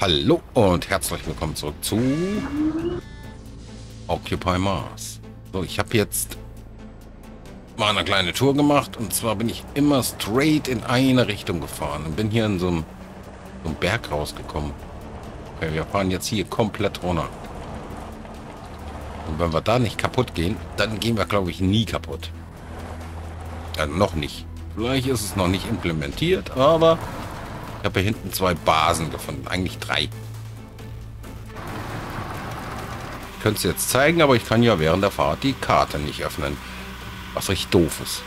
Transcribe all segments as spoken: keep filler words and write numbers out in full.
Hallo und herzlich willkommen zurück zu Occupy Mars. So, ich habe jetzt mal eine kleine Tour gemacht und zwar bin ich immer straight in eine Richtung gefahren und bin hier in so einem, so einem Berg rausgekommen. Okay, wir fahren jetzt hier komplett runter. Und wenn wir da nicht kaputt gehen, dann gehen wir, glaube ich, nie kaputt. Ja, noch nicht. Vielleicht ist es noch nicht implementiert, aber ich habe hier hinten zwei Basen gefunden. Eigentlich drei. Ich könnte es jetzt zeigen, aber ich kann ja während der Fahrt die Karte nicht öffnen. Was richtig doof ist.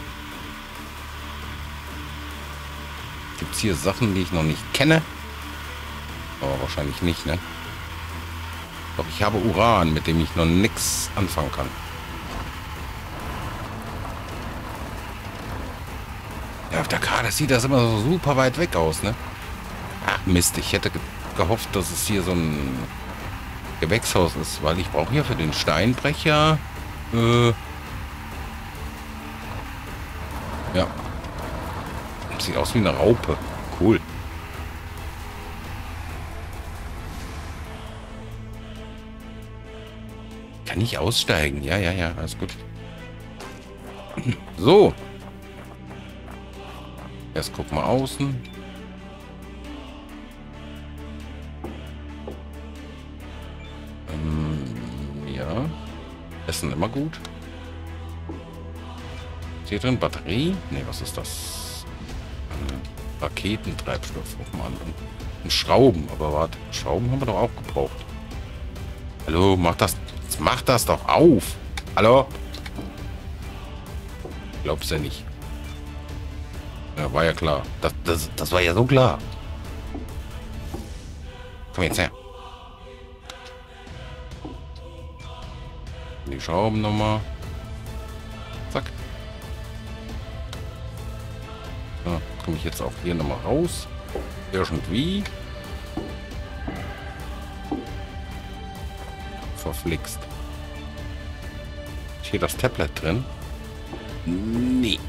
Gibt es hier Sachen, die ich noch nicht kenne? Aber wahrscheinlich nicht, ne? Doch ich habe Uran, mit dem ich noch nichts anfangen kann. Ja, auf der Karte sieht das immer so super weit weg aus, ne? Ach Mist, ich hätte ge gehofft, dass es hier so ein Gewächshaus ist, weil ich brauche hier für den Steinbrecher äh, ja. Sieht aus wie eine Raupe. Cool. Kann ich aussteigen? Ja, ja, ja, alles gut. So. Erst gucken wir außen. Ähm, ja. Essen immer gut. Ist hier drin Batterie? Ne, was ist das? Äh, Raketentreibstoff. Oh Mann. Und, und Schrauben. Aber warte, Schrauben haben wir doch auch gebraucht. Hallo, mach das. Mach das doch auf. Hallo? Glaubst du nicht? Ja, war ja klar. Das, das, das war ja so klar. Komm jetzt her. Die Schrauben nochmal. Zack. So, komme ich jetzt auch hier nochmal raus. Irgendwie. Verflixt. Ist hier das Tablet drin? Nee.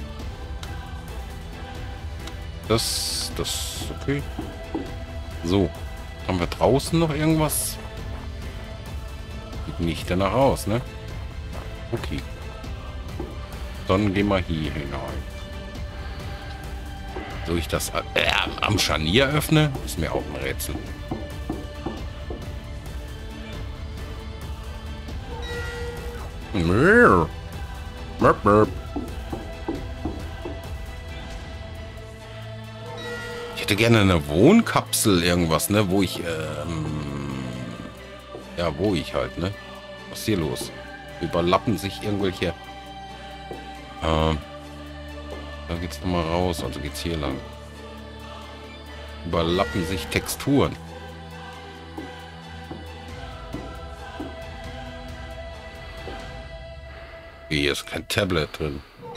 Das, das, okay. So. Haben wir draußen noch irgendwas? Sieht nicht danach aus, ne? Okay. Dann gehen wir hier hinein. So, ich das äh, am Scharnier öffne, ist mir auch ein Rätsel. Merp, merp. Ich hätte gerne eine Wohnkapsel, irgendwas, ne, wo ich, ähm, ja, wo ich halt, ne? Was ist hier los? Überlappen sich irgendwelche, ähm, da geht's nochmal raus, also geht's hier lang. Überlappen sich Texturen. Hier ist kein Tablet drin.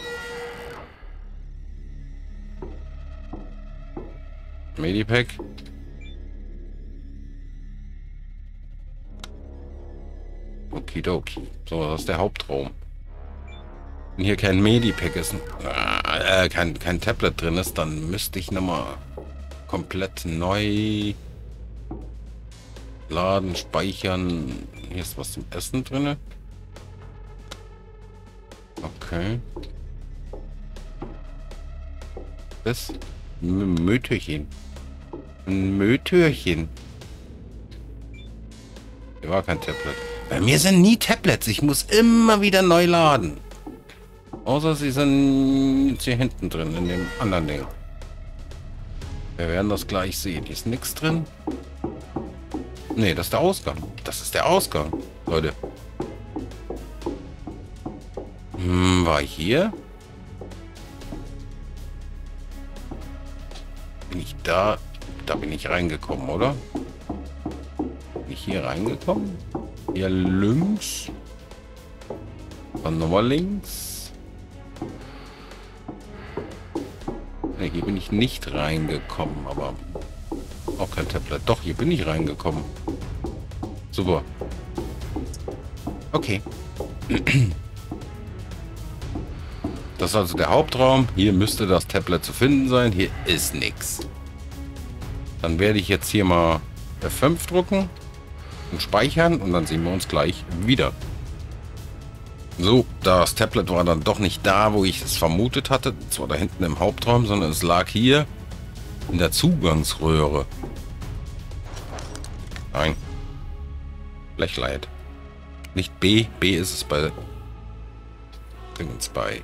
Medipack. Okidoki. So, das ist der Hauptraum. Wenn hier kein Medipack ist, äh, kein, kein Tablet drin ist, dann müsste ich nochmal komplett neu laden, speichern. Hier ist was zum Essen drin. Okay. Das Mötürchen. Ein Mötürchen. Hier war kein Tablet. Bei mir sind nie Tablets. Ich muss immer wieder neu laden. Außer sie sind jetzt hier hinten drin, in dem anderen Ding. Wir werden das gleich sehen. Hier ist nichts drin. Nee, das ist der Ausgang. Das ist der Ausgang, Leute. Hm, war ich hier? Bin ich da? Da bin ich reingekommen, oder? Bin ich hier reingekommen? Hier links. Dann nochmal links. Ne, hier bin ich nicht reingekommen, aber auch kein Tablet. Doch, hier bin ich reingekommen. Super. Okay. Das ist also der Hauptraum. Hier müsste das Tablet zu finden sein. Hier ist nichts. Dann werde ich jetzt hier mal F fünf drücken und speichern und dann sehen wir uns gleich wieder. So, das Tablet war dann doch nicht da, wo ich es vermutet hatte. Zwar da hinten im Hauptraum, sondern es lag hier in der Zugangsröhre. Nein. Flashlight. Nicht B. B ist es bei... Dingens bei...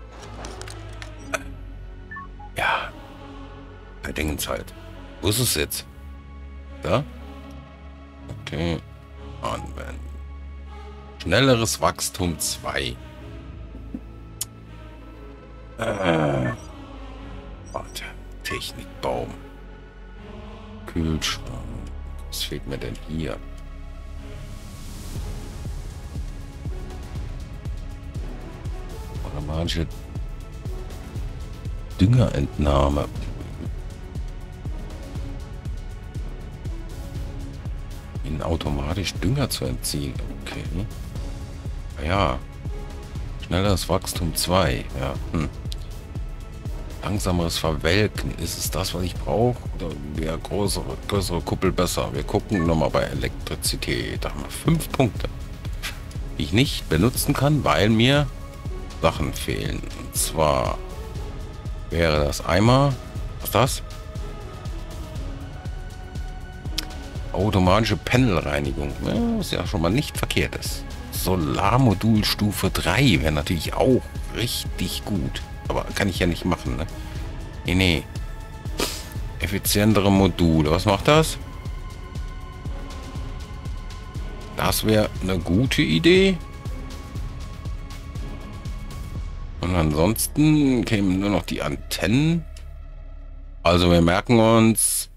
Ja. Bei Dingens halt. Wo ist es jetzt? Da? Okay. Anwenden. Schnelleres Wachstum zwei. Äh. Warte. Technikbaum. Kühlschrank. Was fehlt mir denn hier? Automatische Düngerentnahme. Ihn automatisch Dünger zu entziehen. Okay. Ja. Schnelleres Wachstum zwei. Ja. Hm. Langsameres Verwelken. Ist es das, was ich brauche? Oder wäre größere, größere Kuppel besser? Wir gucken nochmal bei Elektrizität. Da haben wir fünf Punkte, die ich nicht benutzen kann, weil mir Sachen fehlen. Und zwar wäre das einmal... Was ist das? Automatische Panelreinigung. Ja, was ja schon mal nicht verkehrt ist. Solarmodulstufe drei wäre natürlich auch richtig gut. Aber kann ich ja nicht machen, ne? Nee, nee. Effizientere Module. Was macht das? Das wäre eine gute Idee. Und ansonsten kämen nur noch die Antennen. Also wir merken uns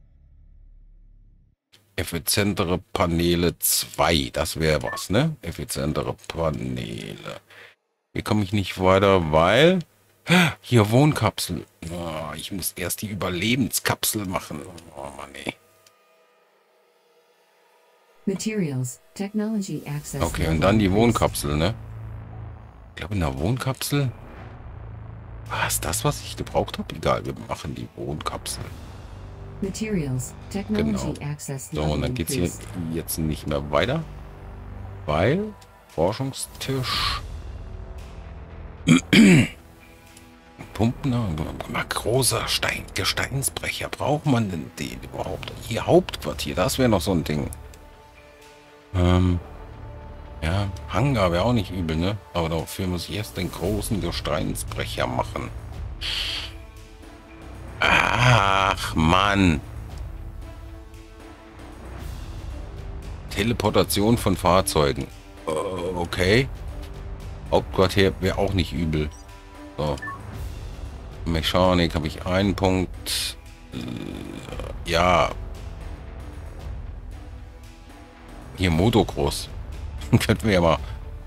effizientere Paneele zwei. Das wäre was, ne? Effizientere Paneele. Hier komme ich nicht weiter, weil... Hier Wohnkapsel. Oh, ich muss erst die Überlebenskapsel machen. Oh Mann, ey. Materials, Technology Access. Okay, und dann die Wohnkapsel, ne? Ich glaube, in der Wohnkapsel... War es das, was ich gebraucht habe? Egal, wir machen die Wohnkapsel. Materials, Technology Genau. Access. So, und dann geht es hier jetzt nicht mehr weiter. Weil... Forschungstisch... Pumpen, mal großer Stein, Gesteinsbrecher. Braucht man denn den überhaupt? Ihr Hauptquartier, das wäre noch so ein Ding. Ähm, ja, Hangar wäre auch nicht übel, ne? Aber dafür muss ich erst den großen Gesteinsbrecher machen. Ach, Mann. Teleportation von Fahrzeugen. Uh, okay. Hauptquartier wäre auch nicht übel. So. Mechanik habe ich einen Punkt. Ja. Hier Motocross. Könnten wir ja mal.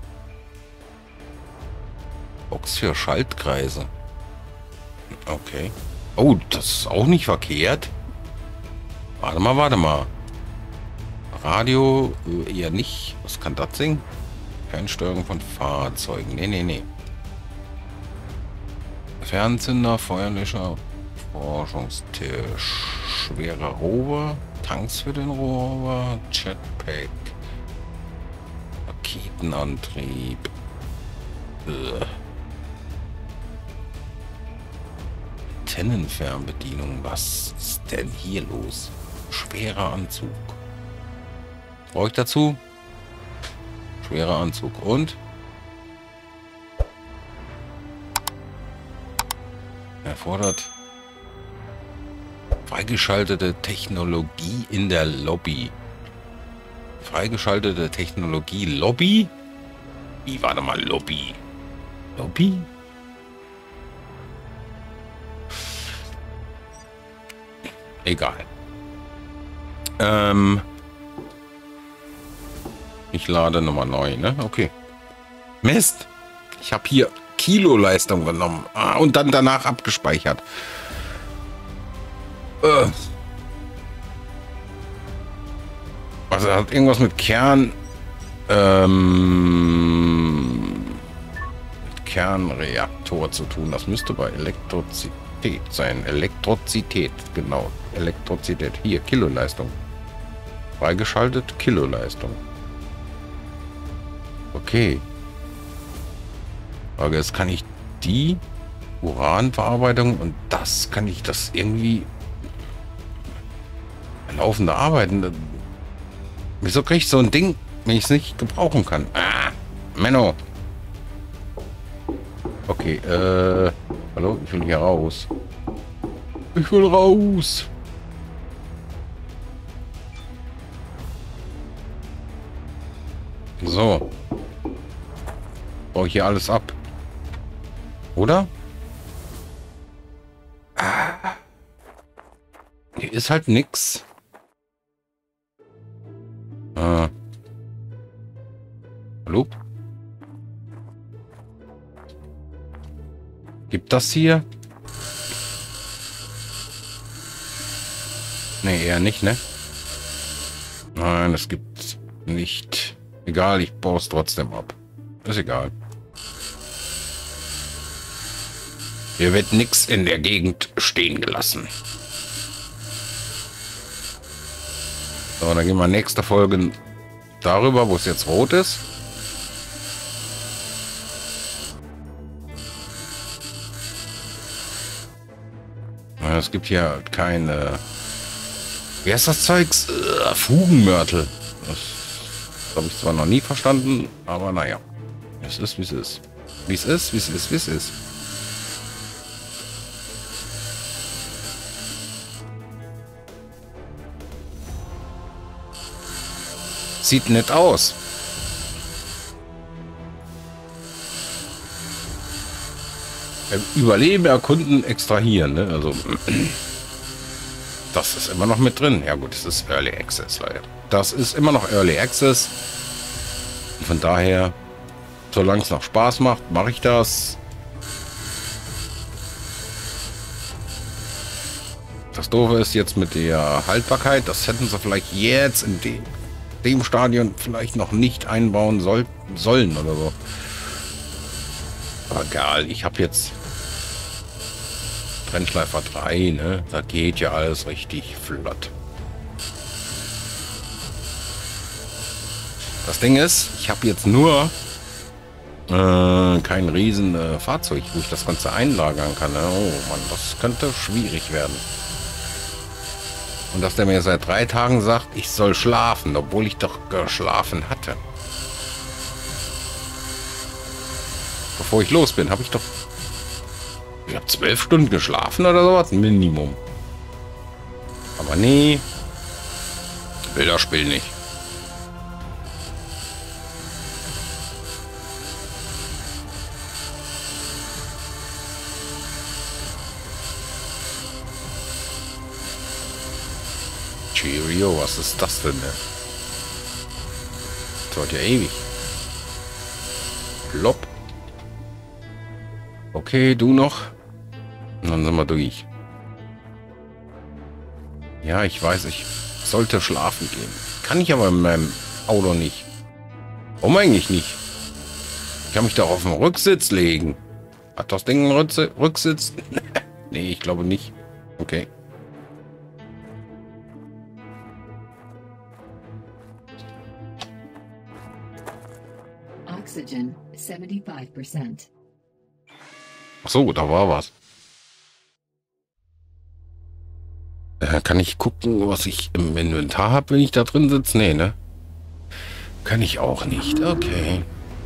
Box für Schaltkreise. Okay. Oh, das ist auch nicht verkehrt. Warte mal, warte mal. Radio äh, eher nicht. Was kann das singen? Fernsteuerung von Fahrzeugen. Nee, nee, nee. Fernzünder, Feuerlöscher, Forschungstisch, schwerer Rover, Tanks für den Rover, Jetpack, Raketenantrieb. Ugh. Antennenfernbedienung. Was ist denn hier los? Schwerer Anzug. Was brauche ich dazu? Schwerer Anzug und erfordert freigeschaltete Technologie in der Lobby. Freigeschaltete Technologie Lobby? Wie war da mal Lobby? Lobby? Egal. Ähm ich lade Nummer neun, ne? Okay. Mist! Ich habe hier Kiloleistung genommen. Ah, und dann danach abgespeichert. Äh. Also hat irgendwas mit Kern... Ähm, mit Kernreaktor zu tun. Das müsste bei Elektrizität... sein. Elektrizität, genau. Elektrizität. Hier, Kiloleistung. Freigeschaltet, Kiloleistung. Okay. Frage ist, kann ich die Uranverarbeitung und das, kann ich das irgendwie laufende arbeiten? Wieso kriege ich so ein Ding, wenn ich es nicht gebrauchen kann? Ah, Menno. Okay, äh, hallo, ich will hier raus. Ich will raus. So. Baue ich hier alles ab. Oder? Ah. Hier ist halt nix. Ah. Hallo? Gibt das hier? Nee, eher nicht, ne? Nein, das gibt's nicht. Egal, ich baue es trotzdem ab. Ist egal. Hier wird nichts in der Gegend stehen gelassen. So, dann gehen wir nächste Folge darüber, wo es jetzt rot ist. Es gibt hier keine... Wie heißt das Zeugs? Äh, Fugenmörtel. Das habe ich zwar noch nie verstanden, aber naja. Es ist, wie es ist. Wie es ist, wie es ist, wie es ist. Sieht nett aus. Überleben, erkunden, extrahieren. Ne? Also das ist immer noch mit drin. Ja gut, es ist Early Access leider. Das ist immer noch Early Access. Und von daher, solange es noch Spaß macht, mache ich das. Das Doofe ist jetzt mit der Haltbarkeit. Das hätten sie vielleicht jetzt in dem, dem Stadion vielleicht noch nicht einbauen soll, sollen oder so. Aber egal, ich habe jetzt Trennschleifer drei, ne? Da geht ja alles richtig flott. Das Ding ist, ich habe jetzt nur äh, kein riesen äh, Fahrzeug, wo ich das Ganze einlagern kann. Ne? Oh Mann, das könnte schwierig werden. Und dass der mir seit drei Tagen sagt, ich soll schlafen, obwohl ich doch geschlafen hatte. Bevor ich los bin, habe ich doch... Ich habe zwölf Stunden geschlafen oder sowas. Minimum. Aber nee. Will das Spiel nicht. Cheerio, was ist das denn? Das dauert ja ewig. Plopp. Okay, du noch. Und dann sind wir durch. Ja, ich weiß, ich sollte schlafen gehen. Kann ich aber in meinem Auto nicht. Warum eigentlich nicht? Ich kann mich doch auf den Rücksitz legen. Hat das Ding einen Rücksitz? Nee, ich glaube nicht. Okay. Oxygen seventy-five percent. Ach so, da war was. Äh, kann ich gucken, was ich im Inventar habe, wenn ich da drin sitze? Nee, ne? Kann ich auch nicht. Okay.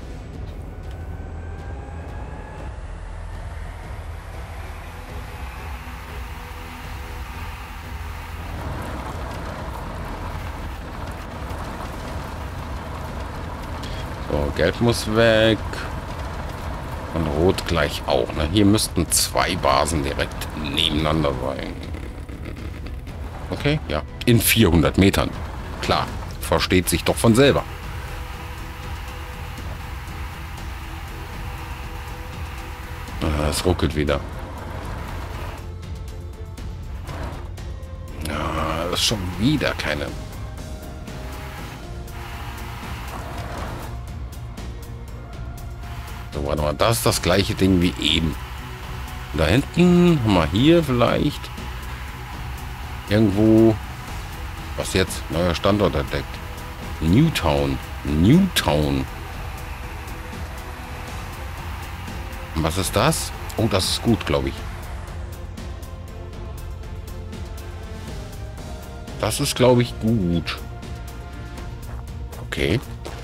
So, Gelb muss weg. Und Rot gleich auch. Ne? Hier müssten zwei Basen direkt nebeneinander sein. Okay, ja. In vierhundert Metern. Klar, versteht sich doch von selber. Ah, es ruckelt wieder. Ah, das ist schon wieder keine... So, warte mal, das ist das gleiche Ding wie eben. Da hinten haben wir hier vielleicht irgendwo, was jetzt, neuer Standort entdeckt. Newtown. Newtown. Und was ist das? Oh, das ist gut, glaube ich. Das ist, glaube ich, gut. Okay.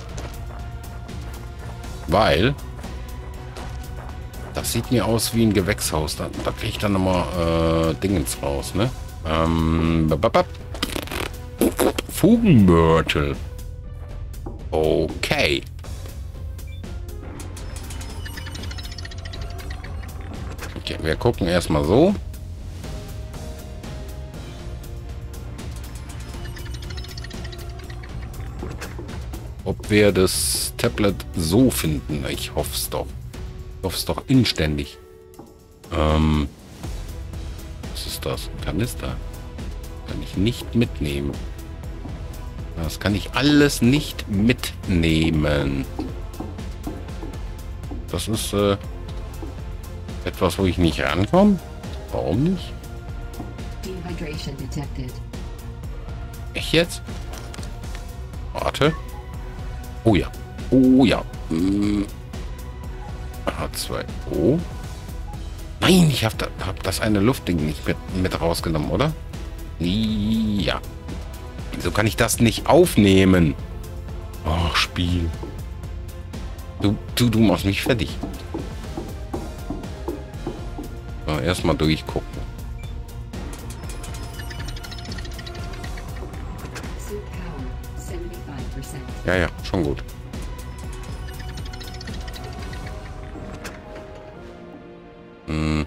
Weil das sieht mir aus wie ein Gewächshaus. Da, da kriege ich dann nochmal äh, Dingens raus, ne? Ähm, bababab. Fugenmörtel. Okay. Okay, wir gucken erstmal so. Ob wir das Tablet so finden. Ich hoffe es doch. Ich hoffe es doch inständig. Ähm, was ist das? Ein Kanister. Kann ich nicht mitnehmen. Das kann ich alles nicht mitnehmen. Das ist äh, etwas, wo ich nicht rankomme. Warum nicht? Dehydration detected. Echt jetzt? Warte. Oh ja. Oh ja. Hm. H zwei O. Nein, ich habe da, hab das eine Luftding nicht mit, mit rausgenommen, oder? Ja. Wieso kann ich das nicht aufnehmen? Ach, Spiel. Du, du, du machst mich fertig. So, erstmal durchgucken. Suit power seventy-five percent. Ja, ja, schon gut. Hm.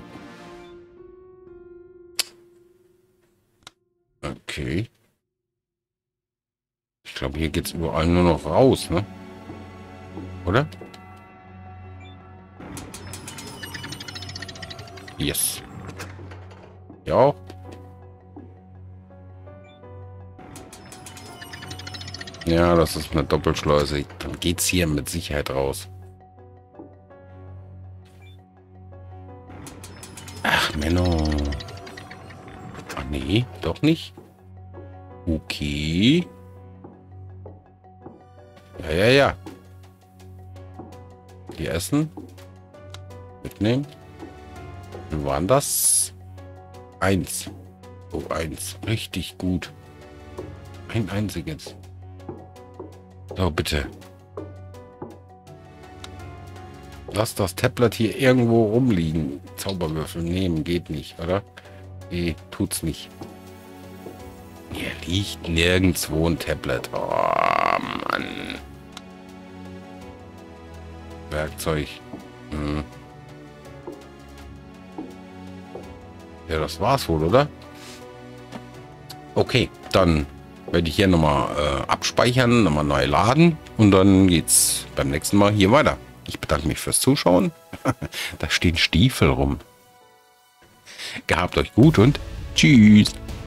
Okay. Ich glaube, hier geht es überall nur noch raus, ne? Oder? Yes. Ja auch. Ja, das ist eine Doppelschleuse. Dann geht's hier mit Sicherheit raus. Ach, Menno. Ach nee, doch nicht. Okay. Ja, ja, ja. Die essen. Mitnehmen. Wie war das? Eins. Oh, eins. Richtig gut. Ein einziges. So, bitte. Lass das Tablet hier irgendwo rumliegen. Zauberwürfel nehmen geht nicht, oder? Nee, tut's nicht. Hier liegt nirgendwo ein Tablet. Oh, Mann. Werkzeug. Hm. Ja, das war's wohl, oder? Okay, dann werde ich hier nochmal äh, abspeichern, nochmal neu laden und dann geht's beim nächsten Mal hier weiter. Ich bedanke mich fürs Zuschauen. Da stehen Stiefel rum. Gehabt euch gut und tschüss.